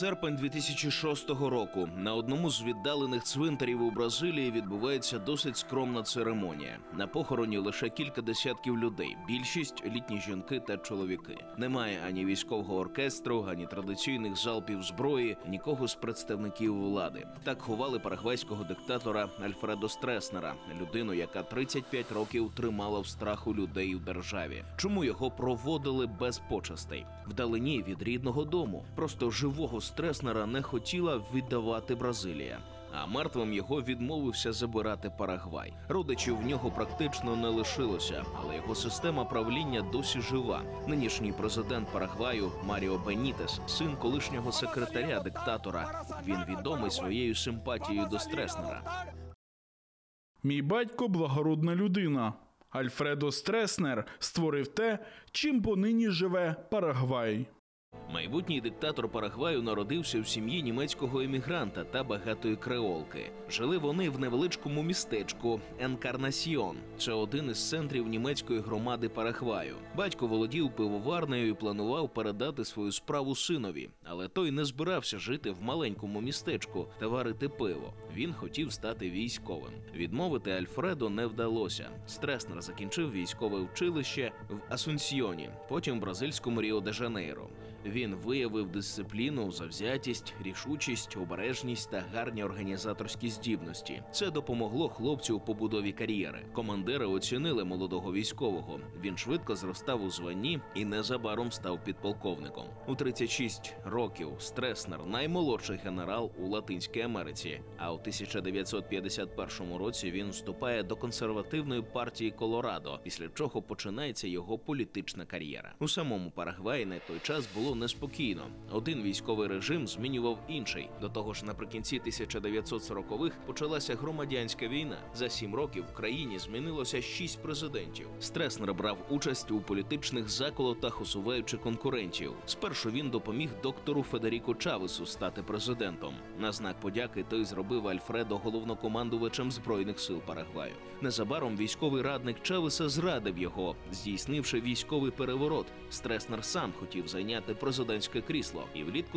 Серпень 2006 року. На одному з віддалених цвинтарів у Бразилії відбувається досить скромна церемонія. На похороні лише кілька десятків людей, більшість – літні жінки та чоловіки. Немає ані військового оркестру, ані традиційних залпів зброї, нікого з представників влади. Так ховали парагвайського диктатора Альфредо Стреснера, людину, яка 35 років тримала в страху людей у державі. Чому його проводили без почестей? Вдалині від рідного дому. Просто живого Стреснера не хотіла віддавати Бразилія. А мертвим його відмовився забирати Парагвай. Родичів в нього практично не лишилося, але його система правління досі жива. Нинішній президент Парагваю Маріо Бенітес – син колишнього секретаря диктатора. Він відомий своєю симпатією до Стреснера. Мій батько – благородна людина. Альфредо Стреснер створив те, чим понині живе Парагвай. Майбутній диктатор Парагваю народився в сім'ї німецького емігранта та багатої креолки. Жили вони в невеличкому містечку Енкарнасьйон. Це один із центрів німецької громади Парагваю. Батько володів пивоварнею і планував передати свою справу синові. Але той не збирався жити в маленькому містечку та варити пиво. Він хотів стати військовим. Відмовити Альфредо не вдалося. Стреснер закінчив військове училище в Асунсьйоні, потім в бразильському Ріо-де-Жанейро. Він виявив дисципліну, завзятість, рішучість, обережність та гарні організаторські здібності. Це допомогло хлопцю у побудові кар'єри. Командири оцінили молодого військового. Він швидко зростав у званні і незабаром став підполковником. У 36 років Стреснер – наймолодший генерал у Латинській Америці. А у 1951 році він вступає до консервативної партії Колорадо, після чого починається його політична кар'єра. У самому Парагваї на той час було неспокійно. Один військовий режим змінював інший. До того ж, наприкінці 1940-х почалася громадянська війна. За 7 років в країні змінилося 6 президентів. Стреснер брав участь у політичних заколотах, усуваючи конкурентів. Спершу він допоміг доктору Федеріко Чавесу стати президентом. На знак подяки той зробив Альфредо головнокомандувачем Збройних сил Парагваю. Незабаром військовий радник Чавеса зрадив його, здійснивши військовий переворот. Стреснер сам хотів зайняти президентське крісло, і влітку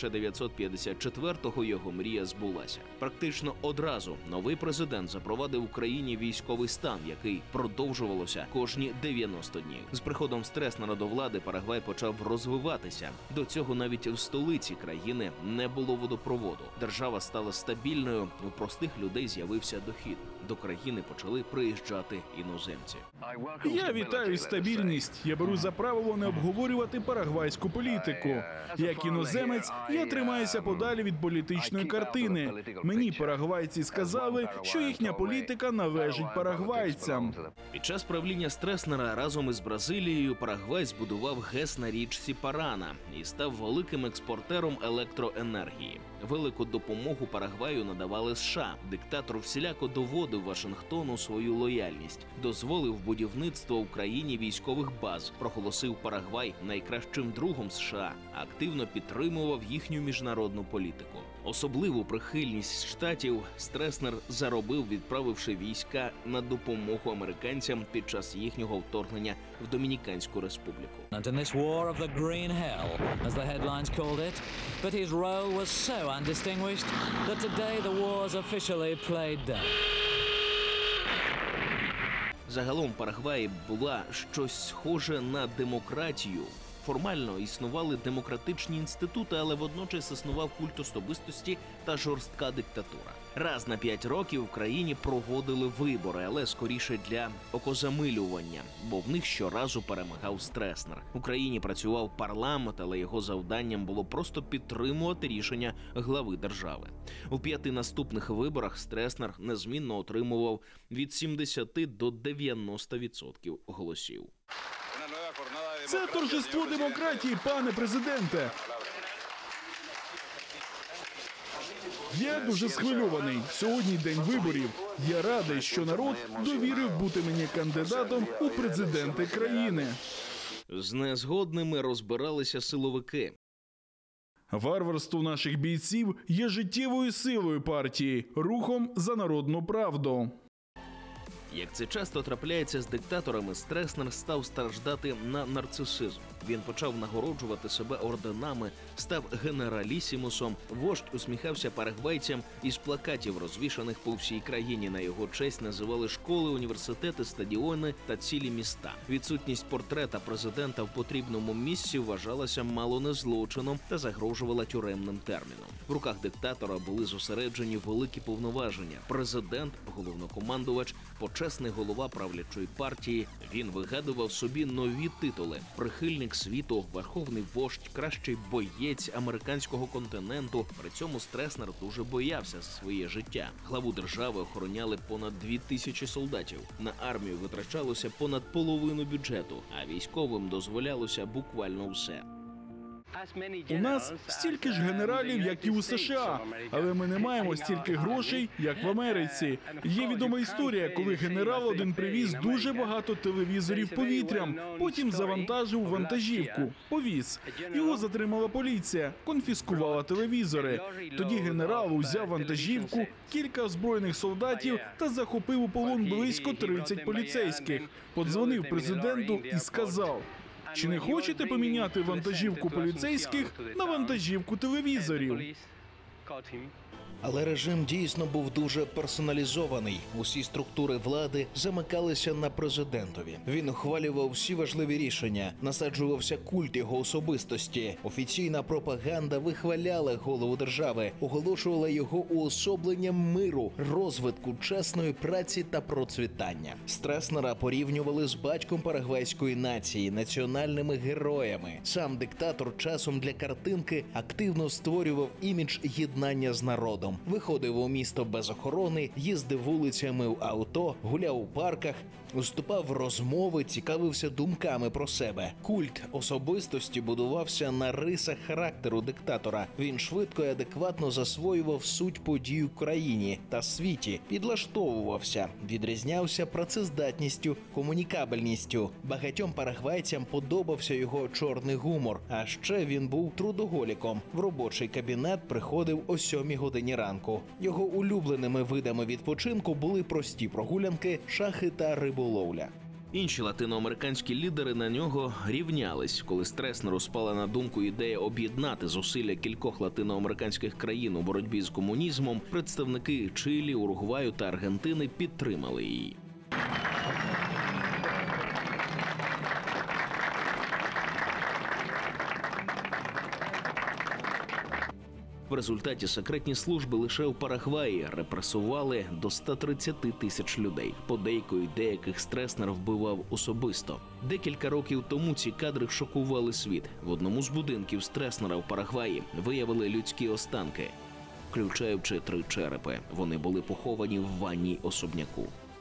1954-го його мрія збулася. Практично одразу новий президент запровадив в країні військовий стан, який продовжувалося кожні 90 днів. З приходом Стреснера до влади Парагвай почав розвиватися. До цього навіть в столиці країни не було водопроводу. Держава стала стабільною, у простих людей з'явився дохід. До країни почали приїжджати іноземці. Я вітаю стабільність. Я беру за правило не обговорювати парагвайську політику. Як іноземець, я тримаюся подалі від політичної картини. Мені парагвайці сказали, що їхня політика належить парагвайцям. Під час правління Стреснера разом із Бразилією Парагвай збудував ГЕС на річці Парана і став великим експортером електроенергії. Велику допомогу Парагваю надавали США. Диктатор всіляко доводив Вашингтону свою лояльність, дозволив будівництво в країні військових баз, проголосив Парагвай найкращим другом США, активно підтримував їхню міжнародну політику. Особливу прихильність штатів Стреснер заробив, відправивши війська на допомогу американцям під час їхнього вторгнення в Домініканську республіку. In this war of the green hell, as the headlines called it, but his role was so undistinguished that today the war's officially played dead. Загалом в Парагваї була щось схоже на демократію. Формально існували демократичні інститути, але водночас існував культ особистості та жорстка диктатура. Раз на 5 років в країні проводили вибори, але скоріше для окозамилювання, бо в них щоразу перемагав Стреснер. В Україні працював парламент, але його завданням було просто підтримувати рішення глави держави. У 5 наступних виборах Стреснер незмінно отримував від 70 до 90% голосів. Це торжество демократії, пане президенте. Я дуже схвильований. Сьогодні день виборів. Я радий, що народ довірив бути мені кандидатом у президенти країни. З незгодними розбиралися силовики. Варварство наших бійців є життєвою силою партії, рухом за народну правду. Як це часто трапляється з диктаторами, Стреснер став страждати на нарцисизм. Він почав нагороджувати себе орденами, став генералісімусом. Вождь усміхався парагвайцям із плакатів, розвішаних по всій країні. На його честь називали школи, університети, стадіони та цілі міста. Відсутність портрета президента в потрібному місці вважалася мало не злочином та загрожувала тюремним терміном. В руках диктатора були зосереджені великі повноваження. Президент, головнокомандувач, почесний голова правлячої партії. Він вигадував собі нові титули: прихильник світу, верховний вождь, кращий боєць американського континенту. При цьому Стреснер дуже боявся за своє життя. Главу держави охороняли понад 2000 солдатів. На армію витрачалося понад половину бюджету, а військовим дозволялося буквально все. У нас стільки ж генералів, як і у США, але ми не маємо стільки грошей, як в Америці. Є відома історія, коли генерал один привіз дуже багато телевізорів повітрям, потім завантажив вантажівку, повіз. Його затримала поліція, конфіскувала телевізори. Тоді генерал узяв вантажівку, кілька озброєних солдатів та захопив у полон близько 30 поліцейських. Подзвонив президенту і сказав: «Чи не хочете поміняти вантажівку поліцейських на вантажівку телевізорів?» Але режим дійсно був дуже персоналізований. Усі структури влади замикалися на президентові. Він ухвалював всі важливі рішення, насаджувався культ його особистості. Офіційна пропаганда вихваляла голову держави, оголошувала його уособленням миру, розвитку, чесної праці та процвітання. Стреснера порівнювали з батьком парагвайської нації, національними героями. Сам диктатор часом для картинки активно створював імідж єднання з народом. Виходив у місто без охорони, їздив вулицями в авто, гуляв у парках, вступав в розмови, цікавився думками про себе. Культ особистості будувався на рисах характеру диктатора. Він швидко і адекватно засвоював суть подій у країні та світі, підлаштовувався, відрізнявся працездатністю, комунікабельністю. Багатьом парагвайцям подобався його чорний гумор, а ще він був трудоголіком. В робочий кабінет приходив о 7 годині ранку. Його улюбленими видами відпочинку були прості прогулянки, шахи та риболовля. Інші латиноамериканські лідери на нього рівнялись. Коли Стреснеру спала на думку ідея об'єднати зусилля кількох латиноамериканських країн у боротьбі з комунізмом, представники Чилі, Уругваю та Аргентини підтримали її. В результаті секретні служби лише у Парагваї репресували до 130 тисяч людей. Подейкують, деяких Стреснер вбивав особисто. Декілька років тому ці кадри шокували світ. В одному з будинків Стреснера в Парагваї виявили людські останки, включаючи 3 черепи. Вони були поховані в ванній особняку.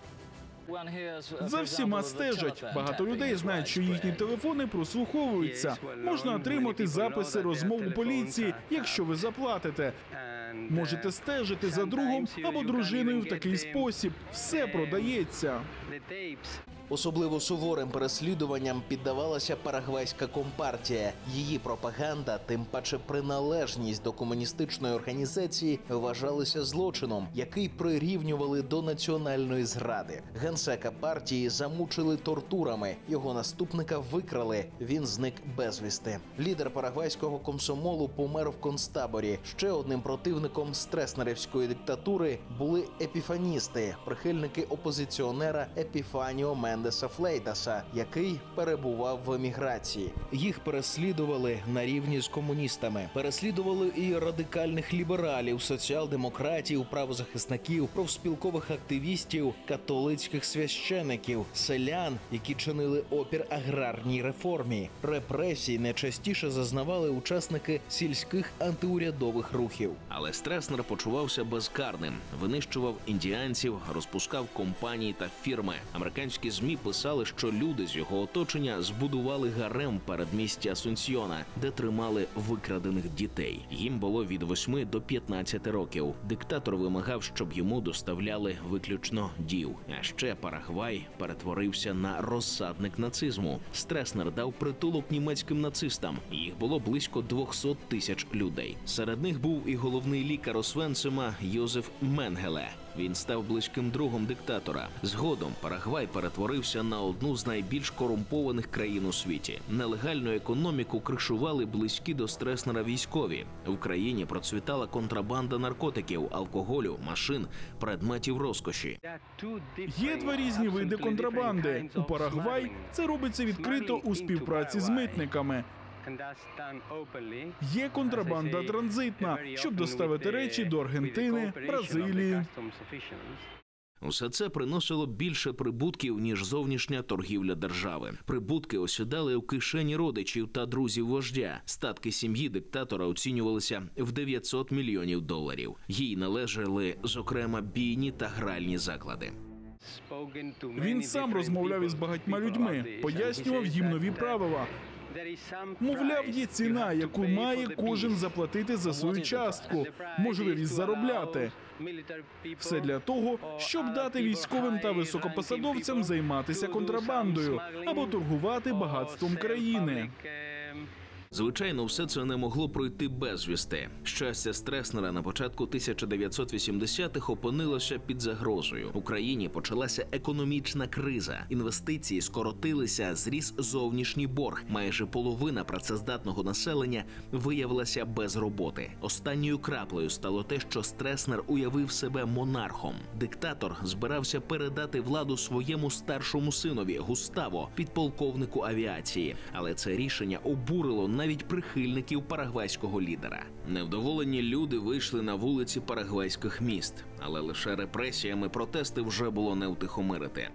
За всіма стежать. Багато людей знають, що їхні телефони прослуховуються. Можна отримати записи розмов у поліції, якщо ви заплатите. Можете стежити за другом або дружиною в такий спосіб. Все продається. Особливо суворим переслідуванням піддавалася парагвайська компартія. Її пропаганда, тим паче приналежність до комуністичної організації, вважалися злочином, який прирівнювали до національної зради. Генсека партії замучили тортурами, його наступника викрали, він зник безвісти. Лідер парагвайського комсомолу помер в концтаборі. Ще одним противником стреснерівської диктатури були епіфаністи, прихильники опозиціонера Епіфаніо Мендеса Флейтаса, який перебував в еміграції. Їх переслідували на рівні з комуністами. Переслідували і радикальних лібералів, соціал-демократів, правозахисників, профспілкових активістів, католицьких священиків, селян, які чинили опір аграрній реформі. Репресій найчастіше зазнавали учасники сільських антиурядових рухів. Але Стреснер почувався безкарним. Винищував індіанців, розпускав компанії та фірми. Американські ЗМІ писали, що люди з його оточення збудували гарем в передмісті Асунсьйона, де тримали викрадених дітей. Їм було від 8 до 15 років. Диктатор вимагав, щоб йому доставляли виключно дів. А ще Парагвай перетворився на розсадник нацизму. Стреснер дав притулок німецьким нацистам. Їх було близько 200 тисяч людей. Серед них був і головний лікар Освенцима Йозеф Менгеле. Він став близьким другом диктатора. Згодом Парагвай перетворився на одну з найбільш корумпованих країн у світі. Нелегальну економіку кришували близькі до Стреснера військові. В країні процвітала контрабанда наркотиків, алкоголю, машин, предметів розкоші. Є два різні види контрабанди. У Парагвай це робиться відкрито у співпраці з митниками. Є контрабанда транзитна, щоб доставити речі до Аргентини, Бразилії. Усе це приносило більше прибутків, ніж зовнішня торгівля держави. Прибутки осідали у кишені родичів та друзів вождя. Статки сім'ї диктатора оцінювалися в $900 мільйонів. Їй належали, зокрема, бійні та гральні заклади. Він сам розмовляв із багатьма людьми, пояснював їм нові правила. Мовляв, є ціна, яку має кожен заплатити за свою частку, можливість заробляти. Все для того, щоб дати військовим та високопосадовцям займатися контрабандою або торгувати багатством країни. Звичайно, все це не могло пройти безвісти. Щастя Стреснера на початку 1980-х опинилося під загрозою. В Україні почалася економічна криза. Інвестиції скоротилися, зріс зовнішній борг. Майже половина працездатного населення виявилася без роботи. Останньою краплею стало те, що Стреснер уявив себе монархом. Диктатор збирався передати владу своєму старшому синові Густаво, підполковнику авіації. Але це рішення обурило навіть прихильників парагвайського лідера. Невдоволені люди вийшли на вулиці парагвайських міст, але лише репресіями протести вже було не втихомирити.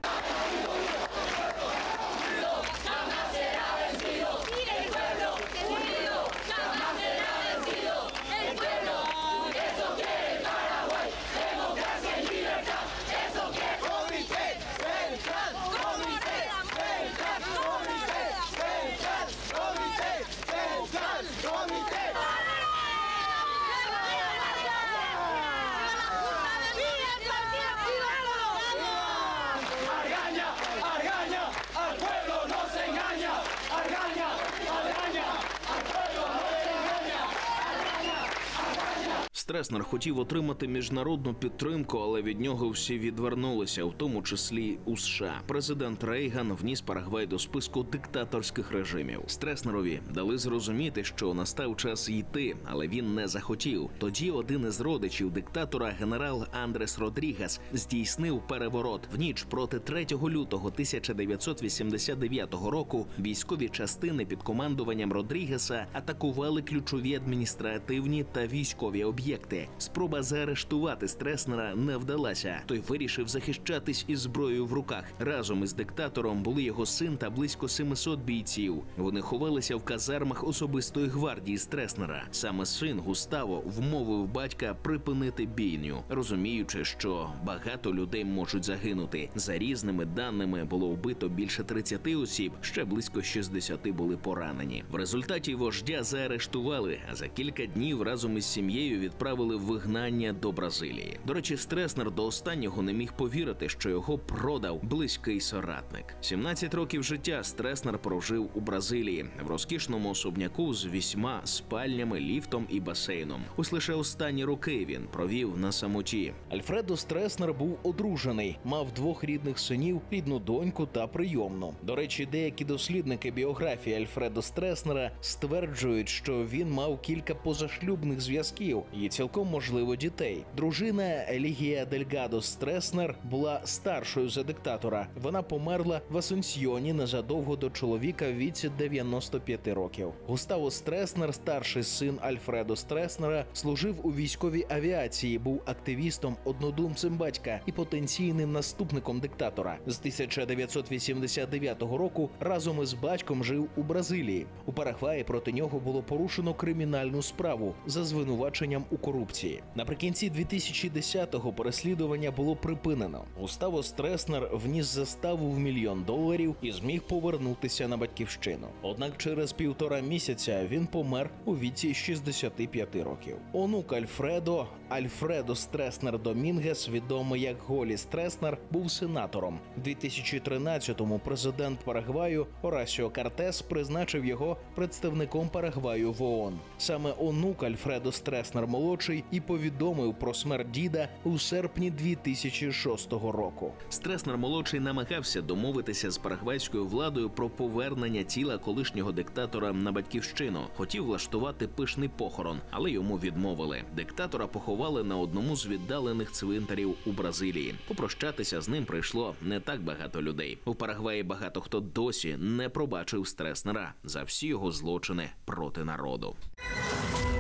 Стреснер хотів отримати міжнародну підтримку, але від нього всі відвернулися, в тому числі у США. Президент Рейган вніс Парагвай до списку диктаторських режимів. Стреснерові дали зрозуміти, що настав час йти, але він не захотів. Тоді один із родичів диктатора, генерал Андрес Родрігес, здійснив переворот. В ніч проти 3 лютого 1989 року військові частини під командуванням Родрігеса атакували ключові адміністративні та військові об'єкти. Спроба заарештувати Стреснера не вдалася. Той вирішив захищатись із зброєю в руках. Разом із диктатором були його син та близько 700 бійців. Вони ховалися в казармах особистої гвардії Стреснера. Саме син Густаво вмовив батька припинити бійню, розуміючи, що багато людей можуть загинути. За різними даними було вбито більше 30 осіб, ще близько 60 були поранені. В результаті вождя заарештували, а за кілька днів разом із сім'єю відправили в вигнання до Бразилії. До речі, Стреснер до останнього не міг повірити, що його продав близький соратник. 17 років життя Стреснер прожив у Бразилії, в розкішному особняку з 8 спальнями, ліфтом і басейном. Ось лише останні роки він провів на самоті. Альфредо Стреснер був одружений, мав 2 рідних синів, рідну доньку та прийомну. До речі, деякі дослідники біографії Альфредо Стреснера стверджують, що він мав кілька позашлюбних зв'язків і цілком можливо дітей. Дружина Елігія Дельгадо Стреснер була старшою за диктатора. Вона померла в Асунсьйоні незадовго до чоловіка в віці 95 років. Густаво Стреснер, старший син Альфредо Стреснера, служив у військовій авіації, був активістом, однодумцем батька і потенційним наступником диктатора. З 1989 року разом із батьком жив у Бразилії. У Парагваї проти нього було порушено кримінальну справу за звинуваченням у корупції. Наприкінці 2010-го переслідування було припинено. Густаво Стреснер вніс заставу в $1 мільйон і зміг повернутися на батьківщину. Однак через 1,5 місяця він помер у віці 65 років. Онук Альфредо Стреснер Домінгес, відомий як Голі Стреснер, був сенатором. У 2013-му президент Парагваю Орасіо Кортес призначив його представником Парагваю в ООН. Саме онук Альфредо Стреснер молодший молодший і повідомив про смерть діда у серпні 2006 року. Стреснер-молодший намагався домовитися з парагвайською владою про повернення тіла колишнього диктатора на батьківщину. Хотів влаштувати пишний похорон, але йому відмовили. Диктатора поховали на одному з віддалених цвинтарів у Бразилії. Попрощатися з ним прийшло не так багато людей. У Парагваї багато хто досі не пробачив Стреснера за всі його злочини проти народу.